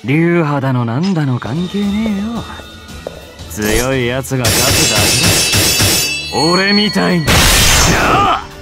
流派だのなんだの関係ねえよ。強い奴が勝つだけだ。俺みたいに。じゃあ